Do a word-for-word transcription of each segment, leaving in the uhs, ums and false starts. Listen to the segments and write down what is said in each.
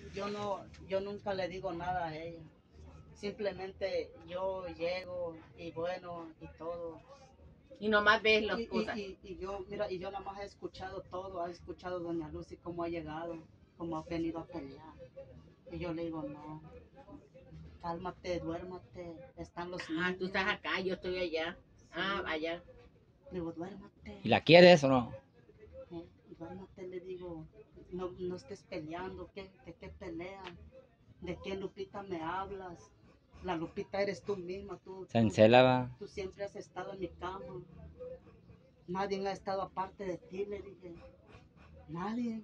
yo no, yo nunca le digo nada a ella. Simplemente yo llego y bueno y todo. Y nomás ves las Y, cosas. y, y, y yo, mira, y yo nada más he escuchado todo, he escuchado a doña Lucy cómo ha llegado, cómo ha venido a pelear. Y yo le digo, no, cálmate, duérmate, están los niños. Ah, tú estás acá, yo estoy allá. Sí. Ah, allá. Le digo, duérmate. ¿Y la quieres o no? Eh, duérmate, le digo, no, no estés peleando, ¿qué, ¿de qué pelean? ¿De qué Lupita me hablas? La Lupita eres tú misma, tú, Se tú, encela, va. tú siempre has estado en mi cama. Nadie ha estado aparte de ti, le dije. Nadie.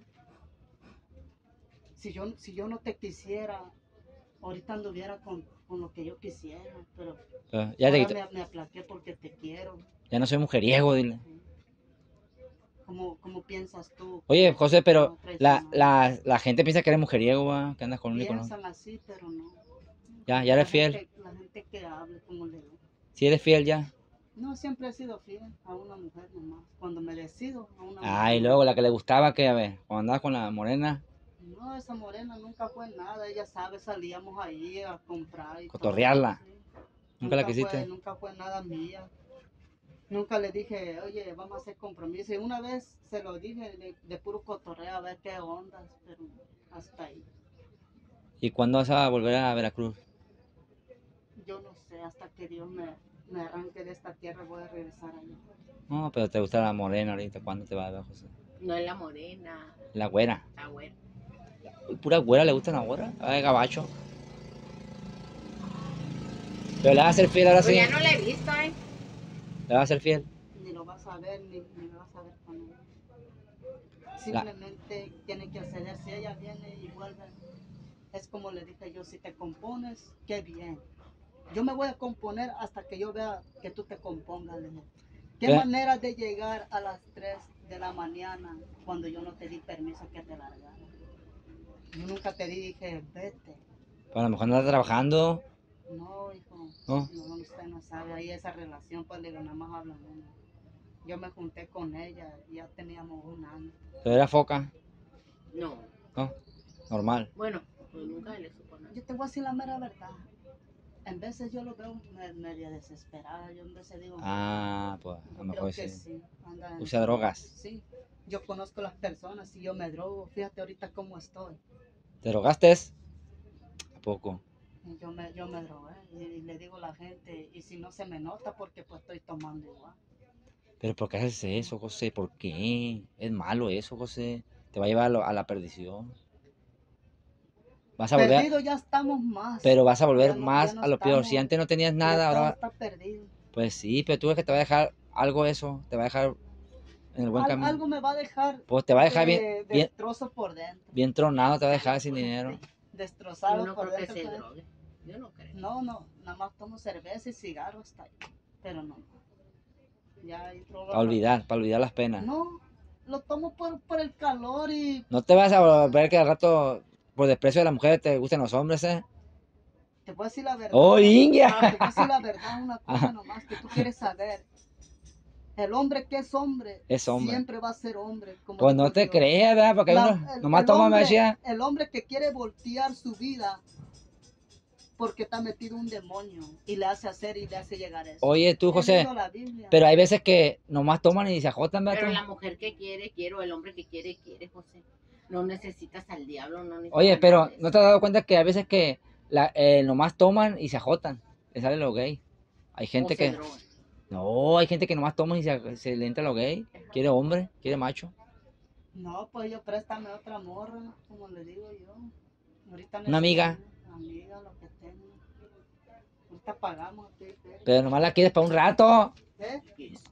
Si yo, si yo no te quisiera, ahorita anduviera con, con lo que yo quisiera, pero Pero ya te ahora quito. me, me aplaqué porque te quiero. Ya no soy mujeriego, dile. Sí. ¿Cómo, ¿Cómo piensas tú? Oye, ¿Cómo, José, pero cómo la, traicionar? la, la gente piensa que eres mujeriego, va, que andas con un y con otro. Piensan así, pero no. Ya, ya eres La fiel. gente, la gente que hable, como le digo. Si eres fiel ya. No, siempre he sido fiel a una mujer nomás. Cuando me decido a una mujer. Ah, y luego la que le gustaba que, a ver, cuando andabas con la morena, No, esa morena nunca fue nada. Ella sabe, salíamos ahí a comprar y cotorrearla. todo. Sí. ¿Nunca la Nunca quisiste? fue, nunca fue nada mía. Nunca le dije, oye, vamos a hacer compromiso. Y una vez se lo dije de, de puro cotorreo a ver qué ondas, pero hasta ahí. ¿Y cuándo vas a volver a Veracruz? Yo no sé, hasta que Dios me, me arranque de esta tierra voy a regresar allá. No, pero te gusta la morena ahorita. ¿Cuándo te vas a ver, José? No es la morena, La güera. la güera. Uy, pura güera le gusta la güera. Ay, gabacho. Pero le vas a ser fiel ahora Pues sí. ya no la he visto, ¿eh? Le vas a ser fiel. Ni lo vas a ver, ni, ni me vas a ver con ella. La, Simplemente tiene que acceder. Si ella viene y vuelve, es como le dije yo, si te compones, qué bien. Yo me voy a componer hasta que yo vea que tú te compongas. Le dije. ¿Qué ¿Qué? manera de llegar a las tres de la mañana cuando yo no te di permiso que te largara? Yo nunca te dije, vete. Pues a lo mejor no estás trabajando. No, hijo, ¿No? no, usted no sabe. Ahí esa relación, pues le digo, nada más hablan uno. Yo me junté con ella y ya teníamos un año. Pero era foca. No. No, normal. Bueno, pues nunca le supo nada. Yo te voy a decir la mera verdad. En veces yo lo veo me- media desesperada. Yo en veces digo, Ah, pues a yo lo creo mejor que sí. sí. Anda en Usa su- drogas. Sí, yo conozco las personas y yo me drogo. Fíjate ahorita cómo estoy. ¿Te drogaste? ¿A poco? Y Yo me, yo me drogué y, y le digo a la gente, y si no se me nota porque pues estoy tomando igual. ¿Pero por qué haces eso, José? ¿Por qué? Es malo eso, José. Te va a llevar a, lo- a la perdición. Vas a volver, Perdido ya estamos más. pero vas a volver Ya no, más ya no a lo peor. Si estamos, antes no tenías ya nada, todo ahora... está perdido. Pues sí, pero tú ves que te va a dejar algo eso. Te va a dejar en el buen Al- camino. algo me va a dejar Pues te va a dejar bien, de, bien, destrozo por dentro. bien tronado, te va a dejar sin dinero. Yo Destrozado no por creo que dentro. se pues. drogue. Yo no creo. No, no, nada más tomo cerveza y cigarro hasta ahí. Pero no. Ya hay droga. Para olvidar, para olvidar las penas. No, lo tomo por, por el calor y No te vas a volver que al rato, por desprecio de las mujeres, te gusten los hombres, ¿eh? te voy a decir la verdad. ¡Oh, India! Te voy a decir la verdad, una cosa nomás que tú quieres saber. El hombre que es hombre, Es hombre. siempre va a ser hombre. Como Pues dijo no te Dios. creas, ¿verdad? Porque La- uno el, nomás el toma, me hombre, decía. el hombre que quiere voltear su vida porque está metido un demonio y le hace hacer y le hace llegar eso. Oye, tú, He José, leído la Biblia. pero hay veces que nomás toman y se ajotan, ¿verdad? Pero tú? la mujer que quiere, quiero. El hombre que quiere, quiere, José. No necesitas al diablo, no necesitas Oye, pero nada de ¿no eso. te has dado cuenta que hay veces que la, eh, nomás toman y se ajotan? Le sale lo gay. Hay O gente se que... drogan. No, hay gente que nomás toma y se, se le entra lo gay. Quiere hombre, quiere macho. No, pues yo préstame otra morra, como le digo yo. Ahorita Una amiga. necesito amiga, lo que tenga. Ahorita pagamos. ¿Qué, qué? Pero nomás la quieres para un rato. ¿Eh?